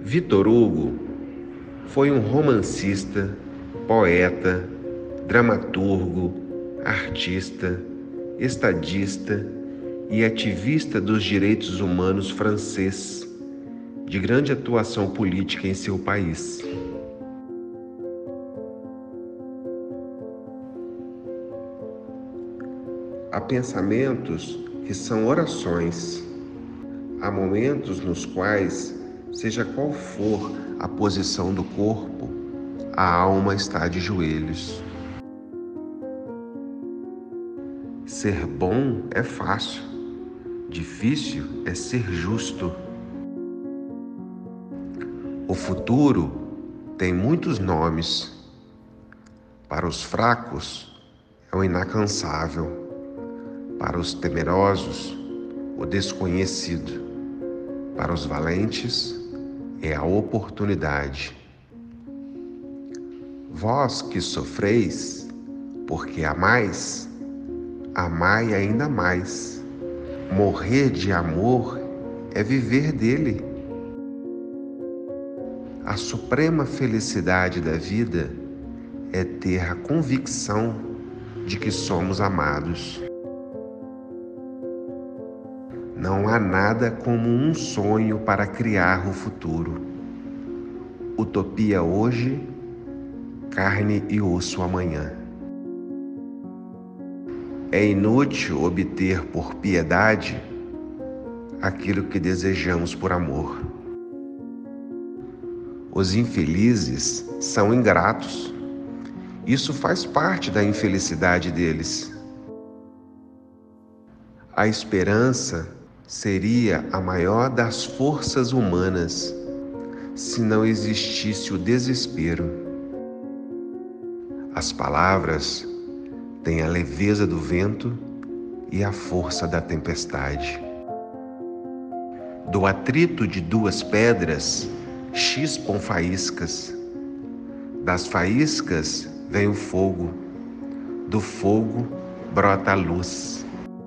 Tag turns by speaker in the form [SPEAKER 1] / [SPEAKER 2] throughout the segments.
[SPEAKER 1] Victor Hugo foi um romancista, poeta, dramaturgo, artista, estadista e ativista dos direitos humanos francês, de grande atuação política em seu país. Há pensamentos que são orações. Há momentos nos quais, seja qual for a posição do corpo, a alma está de joelhos. Ser bom é fácil, difícil é ser justo. O futuro tem muitos nomes. Para os fracos, é o inacansável. Para os temerosos, o desconhecido. Para os valentes, é a oportunidade. Vós que sofreis, porque amais, amai ainda mais. Morrer de amor é viver dele. A suprema felicidade da vida é ter a convicção de que somos amados. Não há nada como um sonho para criar o futuro. Utopia hoje, carne e osso amanhã. É inútil obter por piedade aquilo que desejamos por amor. Os infelizes são ingratos. Isso faz parte da infelicidade deles. A esperança seria a maior das forças humanas se não existisse o desespero. As palavras têm a leveza do vento e a força da tempestade. Do atrito de duas pedras chispam faíscas. Das faíscas vem o fogo, do fogo brota a luz.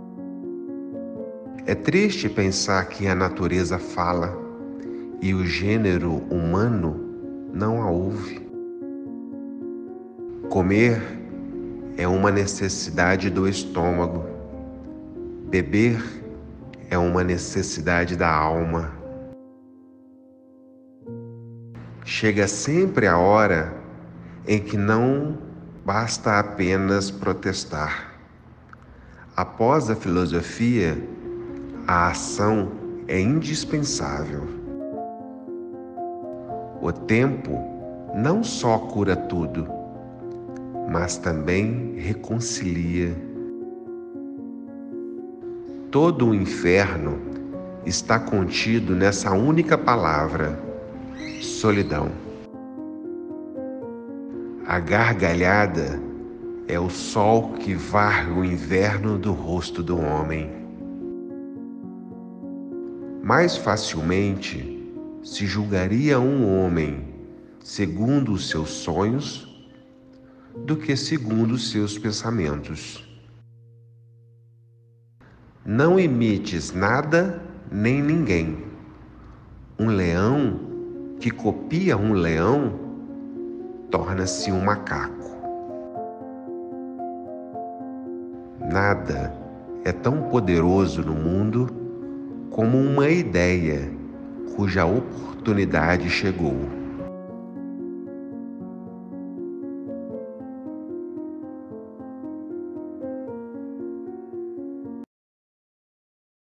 [SPEAKER 1] É triste pensar que a natureza fala e o gênero humano não a ouve. Comer é uma necessidade do estômago. Beber é uma necessidade da alma. Chega sempre a hora em que não basta apenas protestar. Após a filosofia, a ação é indispensável. O tempo não só cura tudo, mas também reconcilia. Todo o inferno está contido nessa única palavra: solidão. A gargalhada é o sol que varre o inverno do rosto do homem. Mais facilmente se julgaria um homem segundo os seus sonhos do que segundo os seus pensamentos. Não imites nada nem ninguém. Um leão que copia um leão torna-se um macaco. Nada é tão poderoso no mundo como uma ideia cuja oportunidade chegou.